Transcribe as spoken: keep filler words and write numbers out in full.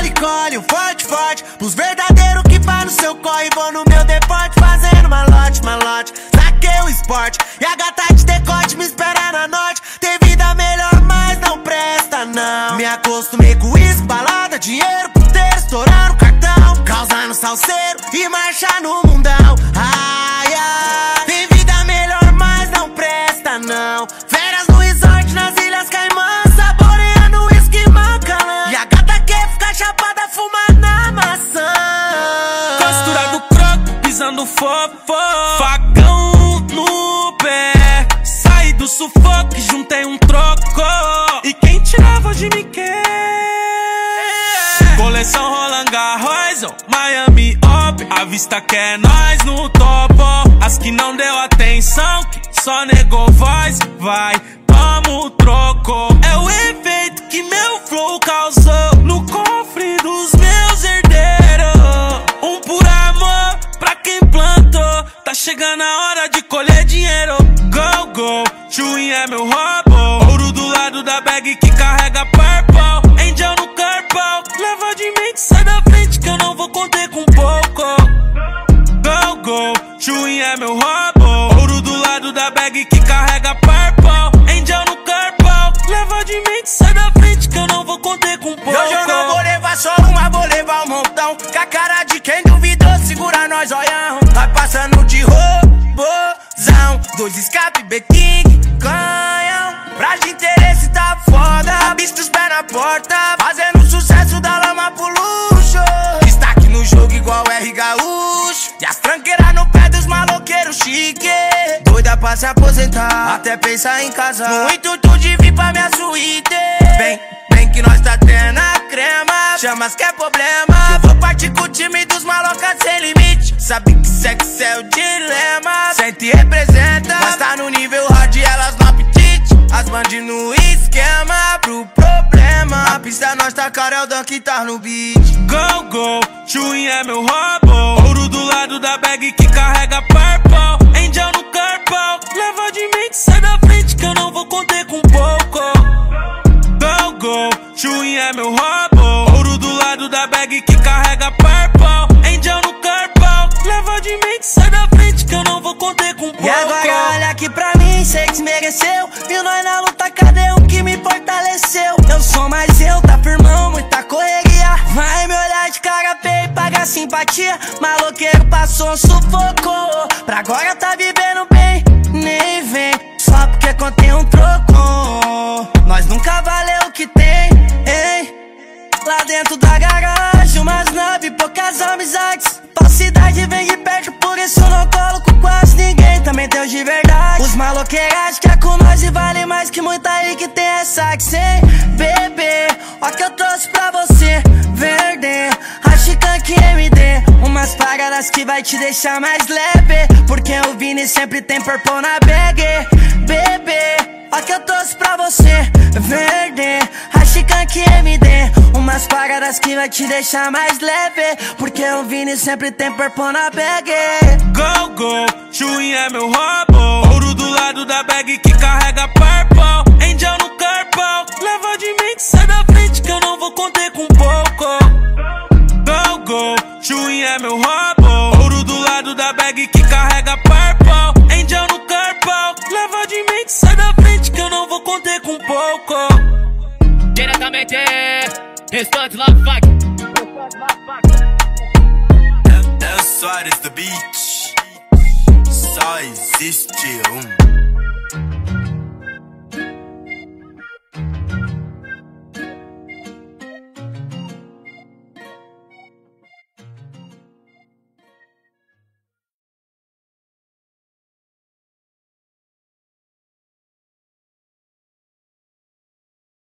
Cole, cole, um forte, forte. Pros verdadeiros que vai no seu corre. Vou no meu deporte fazendo malote, malote. Saquei o esporte e a gata de decote me espera na norte. Tem vida melhor, mas não presta não. Me acostumei com isso, balada, dinheiro, puteiro, estourando cartão, causando salseiro e marcha no mundão. Ai, ai. Tem vida melhor, mas não presta não. Férias no resort nas Ilhas Caimãs, saboreando uísque Macalã. E a gata quer ficar chapada, fumando na maçã. Costura do croco, pisando fofo, facão no pé. Saí do sufoco, juntei um troco. E quem tirava de mim quer? Coleção Roland Garros, Miami Open. A vista quer nós no topo. As que não deu atenção, que só negou voz, vai, toma o troco. É o efeito que meu flow causou no cofre dos meus herdeiros. Um por amor pra quem plantou. Tá chegando a hora de colher dinheiro. Go, go, chewing é meu roubo. Ouro do lado da bag que carrega purple. Angel no corpo, leva de mente, sai da frente que eu não vou conter com pouco. Go, go, chewing é meu roubo. Ouro do lado da bag que carrega purple. Angel no corpo, leva de mente, sai da frente que eu não vou conter com pouco. Hoje eu não vou levar só uma, vou levar um montão. Com a cara de quem duvidou, segura nós, olhão. Vai passando de robôzão. Dois escape, B-King, canhão. Pra de interesse tá foda. Bicho dos pés na porta, fazendo sucesso da lama pro luxo. Destaque no jogo igual R Gaúcho. E as tranqueiras no pé dos maloqueiros chique. Doida pra se aposentar, até pensar em casar. No intuito de vir pra minha suíte. Vem, vem que nós tá tendo a crema. Chamas que é problema. Eu vou partir com o time dos malocas sem limite. Sabe que sexo é o dilema. Sente e representa, mas tá no nível hard e elas no apetite. As bandi no esquema pro problema. A pista nós tá cara, é o Dan que tá no beat. Go, go, chewing é meu roubo. Ouro do lado da bag que carrega purple. Angel no corpo, leva de mente, sai da frente que eu não vou conter com pouco. Go, go, chewing é meu roubo. Ouro do lado da bag que carrega purple. Angel no corpo, leva de mente, sai da frente que eu não vou conter com pouco. E agora olha aqui pra mim, sei que desmereceu. Viu nós na luta, cadê um que me fortaleceu? Eu sou mais eu, tá firmão, muita correria. Vai me olhar de cara feia e pagar simpatia. Maloqueiro passou um sufoco, pra agora tá vivendo bem. Nem vem, só porque contém um troco. Nós nunca valeu o que tem, hein? Lá dentro da garagem, umas nove, poucas amizades. Falsidade vem de perto, por isso eu não colo com quase ninguém. Também tem os de verdade. Os maloqueiros que é com nós e vale mais que muita aí que tem essa que sem bebê. Ó que eu trouxe pra você, verde, Rashikan que M D. Umas paradas que vai te deixar mais leve, porque o Vini sempre tem purple na bag. Bebê, ó que eu trouxe pra você, verde, Rashikan que M D. Umas paradas que vai te deixar mais leve, porque o Vini sempre tem purple na bag. Go, go, chewing é meu roubo. Ouro do lado da bag que carrega purple. Angel no corpo, leva de mente, sai da frente que eu não vou conter com pouco. Go, go, chewing é meu roubo. Ouro do lado da bag que carrega purple. Angel no corpo, leva de mente, sai da frente que eu não vou conter com pouco. Diretamente, Restante Love Fuck. El Soares The Beach. Só existe um.